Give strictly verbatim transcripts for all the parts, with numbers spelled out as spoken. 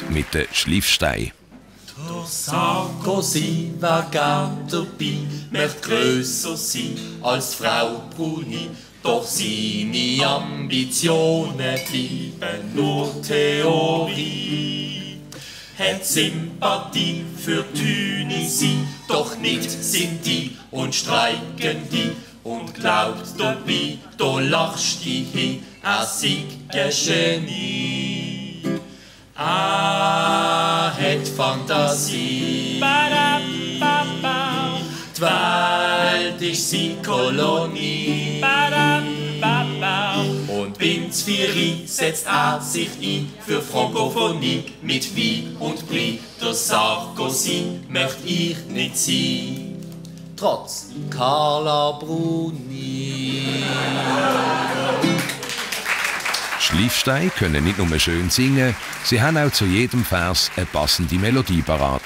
Zeit mit den Schliffsteinen. Der Sarkozy war gern dabei, möchte grösser sein als Frau Bruni. Doch seine Ambitionen bleiben nur Theorie. Hat Sympathie für Tunisie, doch nicht Sinti und streiken die. Und glaubt dabei, da lachst die hin, er sei ein Genie. Ah, hat Fantasie. Die Welt ist seine Kolonie. Und beim Zvieri setzt er sich ein für Frankophonie. Mit Wein und Brie, der Sarkozy möchte ich nicht sein. Trotz Carla Bruni. Schliffsteine können nicht nur schön singen, sie haben auch zu jedem Vers eine passende Melodie parat.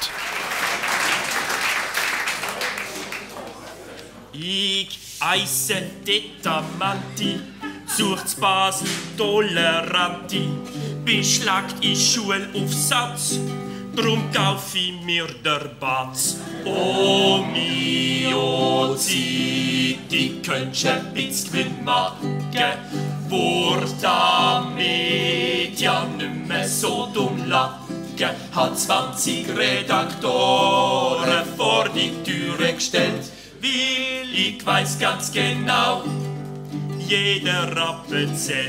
Ich eisse Detamanti, sucht's Basel Toleranti, beschlagt ich Schule auf Satz, drum kauf ich mir der Batz. Oh mio Zeit, die könnt's ein bisschen Gewinn machen, wurde damit ja nicht mehr so dumm lachen. Hat zwanzig Redaktoren vor die Türe gestellt, weil ich weiß ganz genau, jeder Rappe zählt.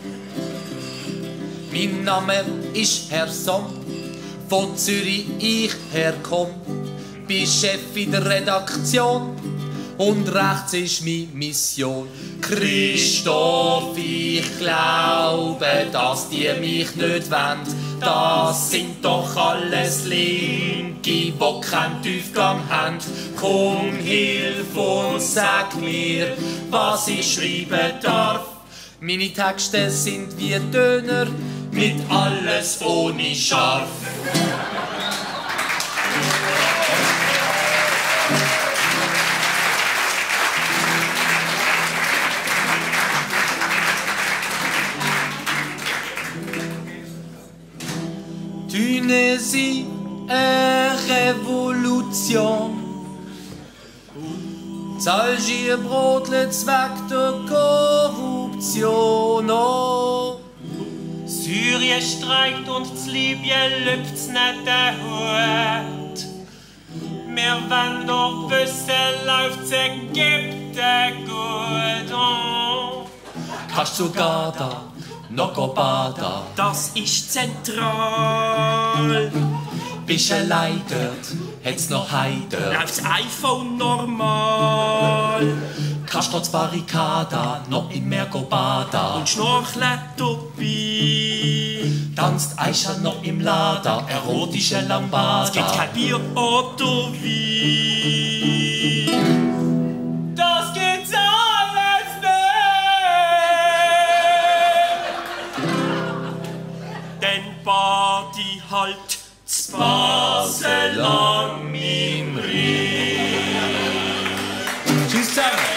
Mein Name ist Herr Somm, von Zürich ich herkomm, bin Chef in der Redaktion und rechts ist meine Mission. Christoph, ich glaube, dass die mich nicht wollen. Das sind doch alles Linke, die keinen Tiefgang haben. Komm, hilf und sag mir, was ich schreiben darf. Meine Texte sind wie Döner, mit alles ohne Scharf. Tunisie, eine Revolution. Zahlst ihr Brotlets weg der Korruption. Oh. Syrien streikt und z Libyen lüpft's nicht der Hut. Wir wollen doch wissen, läuft's Ägypten gut. Oh. Kannst du Garda noch go baden? Das ist zentral. Bist allein dort, hat's noch heim dort. Läuft's iPhone normal. Kannst trotz Barrikada noch im Meer go baden. Und schnorcheln dabei. Tanzt Aisha noch im Laden, erotische Lambada. Es gibt kein Bier oder Wein. Das gibt's alles nicht. Denn Party halt z Basel am im Rhein. Tschüss zusammen.